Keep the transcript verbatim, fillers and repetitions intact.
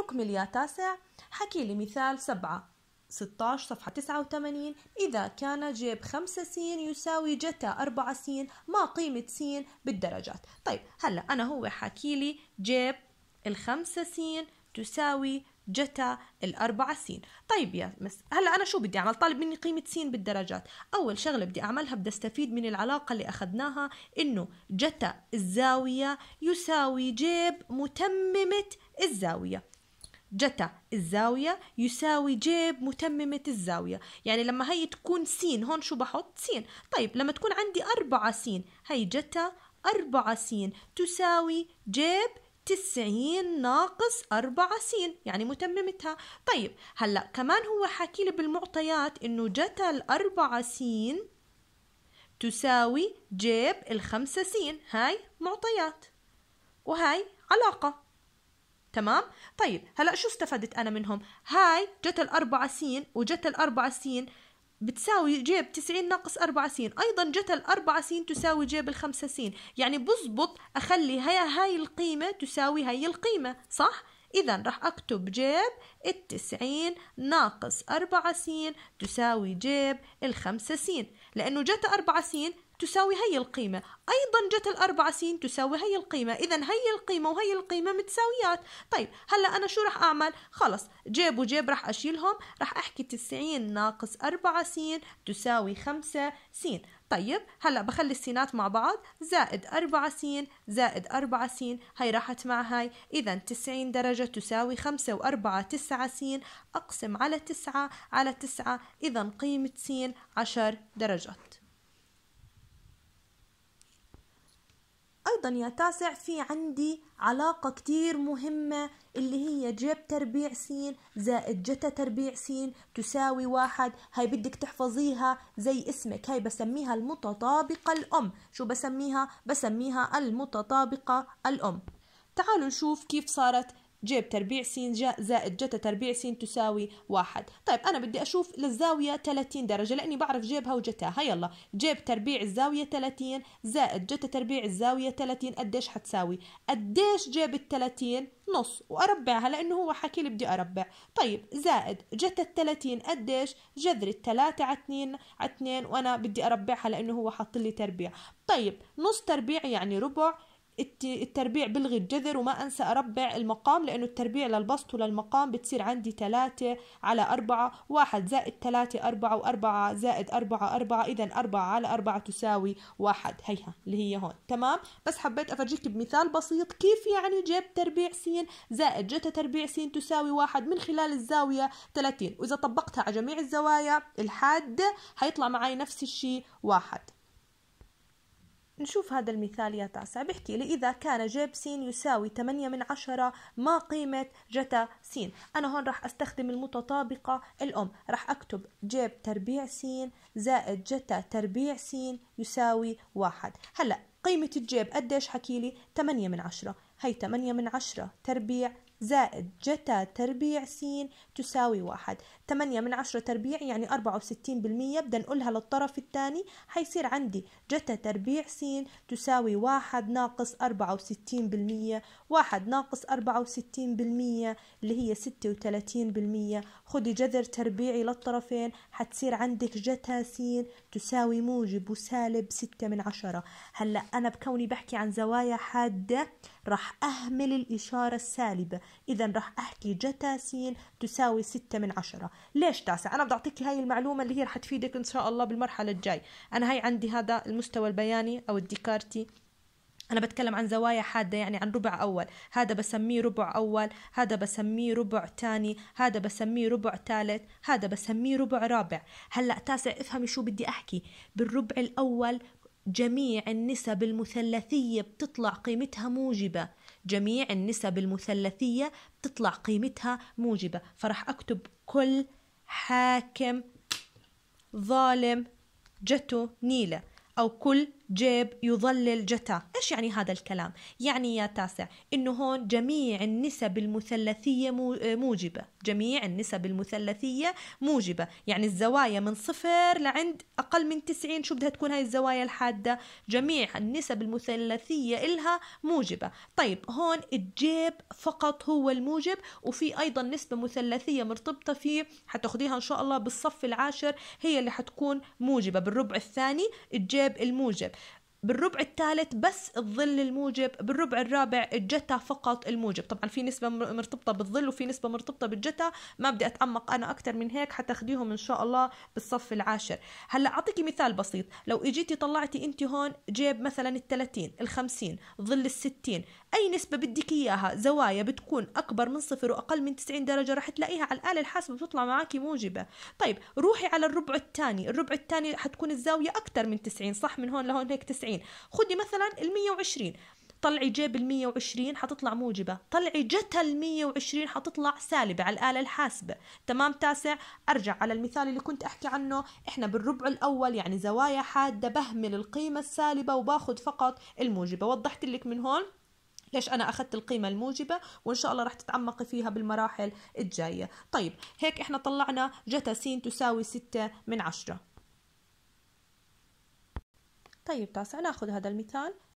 نكمل يا تاسع. حكي لي مثال سبعة ستة عشر صفحة تسعة وثمانين. إذا كان جيب خمسة س يساوي جتا أربعة س، ما قيمة س بالدرجات؟ طيب هلا أنا هو حكي لي جيب الخمسة س تساوي جتا الأربعة س. طيب يا مس، هلا أنا شو بدي أعمل؟ طالب مني قيمة س بالدرجات. أول شغلة بدي أعملها بدي أستفيد من العلاقة اللي أخذناها، إنه جتا الزاوية يساوي جيب متممة الزاوية. جتا الزاوية يساوي جيب متممة الزاوية، يعني لما هي تكون س هون شو بحط؟ س. طيب لما تكون عندي أربعة س، هي جتا أربعة س تساوي جيب تسعين ناقص أربعة س، يعني متممتها. طيب هلا كمان هو حكي لي بالمعطيات إنه جتا الأربعة س تساوي جيب الخمسة س، هاي معطيات وهاي علاقة. تمام؟ طيب هلا شو استفدت أنا منهم؟ هاي جت الأربعة س وجت الأربعة س بتساوي جيب تسعين ناقص أربعة س، أيضا جت الأربعة س تساوي جيب الخمسة س، يعني بزبط أخلي هاي هاي القيمة تساوي هاي القيمة، صح؟ إذا راح أكتب جيب التسعين ناقص أربعة س تساوي جيب الخمسة س، لأنه جت أربعة س تساوي هي القيمة، أيضا جت الأربعة س تساوي هي القيمة، إذا هي القيمة وهي القيمة متساويات. طيب هلا أنا شو رح أعمل؟ خلص جيب وجيب رح أشيلهم، رح أحكي تسعين ناقص أربعة س تساوي خمسة س. طيب هلا بخلي السينات مع بعض، زائد أربعة س زائد أربعة س، هاي راحت مع هاي، إذا تسعين درجة تساوي خمسة وأربعة تسعة س، أقسم على تسعة على تسعة، إذا قيمة س عشر درجات. أيضا يا تاسع في عندي علاقة كتير مهمة اللي هي جيب تربيع س زائد جتا تربيع س تساوي واحد. هاي بدك تحفظيها زي اسمك، هاي بسميها المتطابقة الأم. شو بسميها؟ بسميها المتطابقة الأم. تعالوا نشوف كيف صارت جيب تربيع س زائد جتا تربيع س تساوي واحد. طيب أنا بدي أشوف للزاوية ثلاثين درجة لأني بعرف جيبها وجتاها. يلا جيب تربيع الزاوية ثلاثين زائد جتا تربيع الزاوية ثلاثين، قديش حتساوي؟ قديش جيب الثلاثين؟ نص، وأربعها لأنه هو حكي لي بدي أربع. طيب زائد جتا الثلاثين قديش؟ جذر الثلاثة على اثنين على اثنين، وأنا بدي أربعها لأنه هو حط لي تربيع. طيب نص تربيع يعني ربع، التربيع بلغي الجذر وما أنسى أربع المقام، لأنه التربيع للبسط وللمقام بتصير عندي ثلاثة على أربعة، واحد زائد ثلاثة أربعة، وأربعة زائد أربعة أربعة، إذا أربعة على أربعة تساوي واحد، هيها اللي هي هون. تمام؟ بس حبيت أفرجيك بمثال بسيط كيف يعني جيب تربيع س زائد جتا تربيع س تساوي واحد من خلال الزاوية ثلاثين، وإذا طبقتها على جميع الزوايا الحادة هيطلع معي نفس الشيء واحد. نشوف هذا المثال يا تاسع. بحكي لي إذا كان جيب س يساوي ثمانية من عشرة، ما قيمة جتا س؟ أنا هون راح أستخدم المتطابقة الأم، راح أكتب جيب تربيع س زائد جتا تربيع س يساوي واحد. هلأ قيمة الجيب قديش حكي لي؟ ثمانية من عشرة، هي ثمانية من عشرة تربيع زائد جتا تربيع س تساوي واحد. ثمانية من عشرة تربيع يعني أربعة وستين بالمية، بدنا نقولها للطرف الثاني، حيصير عندي جتا تربيع س تساوي واحد ناقص أربعة وستين بالمية. واحد ناقص أربعة وستين بالمية اللي هي ستة وثلاثين بالمية. خدي جذر تربيعي للطرفين، حتصير عندك جتا س تساوي موجب وسالب ستة من عشرة. هلأ أنا بكوني بحكي عن زوايا حادة راح أهمل الإشارة السالبة، إذا راح أحكي جتا س تساوي ستة من عشرة. ليش تاسع؟ أنا بدي أعطيك هاي المعلومة اللي هي رح تفيدك إن شاء الله بالمرحلة الجاي. أنا هاي عندي هذا المستوى البياني أو الديكارتي، أنا بتكلم عن زوايا حادة يعني عن ربع أول، هذا بسميه ربع أول، هذا بسميه ربع تاني، هذا بسميه ربع ثالث، هذا بسميه ربع رابع. هلأ تاسع افهمي شو بدي أحكي. بالربع الأول جميع النسب المثلثية بتطلع قيمتها موجبة، جميع النسب المثلثية بتطلع قيمتها موجبة، فرح أكتب كل حاكم ظالم جته نيلة، أو كل جيب يظلل جتا. إيش يعني هذا الكلام؟ يعني يا تاسع إنه هون جميع النسب المثلثية موجبة، جميع النسب المثلثية موجبة، يعني الزوايا من صفر لعند أقل من تسعين شو بدها تكون هاي الزوايا الحادة؟ جميع النسب المثلثية إلها موجبة. طيب هون الجيب فقط هو الموجب، وفي أيضا نسبة مثلثية مرتبطة فيه حتاخديها إن شاء الله بالصف العاشر، هي اللي حتكون موجبة. بالربع الثاني الجيب الموجب، بالربع الثالث بس الظل الموجب، بالربع الرابع الجتا فقط الموجب. طبعا في نسبة مرتبطة بالظل وفي نسبة مرتبطة بالجتا، ما بدي أتعمق أنا أكتر من هيك، حتاخديهم إن شاء الله بالصف العاشر. هلأ أعطيكي مثال بسيط، لو إجيتي طلعتي أنت هون جيب مثلا الثلاثين، الخمسين، ظل الستين، أي نسبة بدك إياها زوايا بتكون أكبر من صفر وأقل من تسعين درجة رح تلاقيها على الآلة الحاسبة بتطلع معاكي موجبة. طيب روحي على الربع الثاني، الربع الثاني حتكون الزاوية أكتر من تسعين، صح؟ من هون لهون هيك تسعين، خدي مثلا المية وعشرين، طلعي جيب المية وعشرين حتطلع موجبة، طلعي جتا المية وعشرين حتطلع سالبة على الآلة الحاسبة. تمام تاسع؟ أرجع على المثال اللي كنت أحكي عنه، إحنا بالربع الأول يعني زوايا حادة بهمل القيمة السالبة وباخد فقط الموجبة. وضحت لك من هون ليش أنا أخذت القيمة الموجبة، وإن شاء الله رح تتعمقي فيها بالمراحل الجاية. طيب هيك إحنا طلعنا جتا س تساوي ستة من عشرة. طيب تاسع ناخذ هذا المثال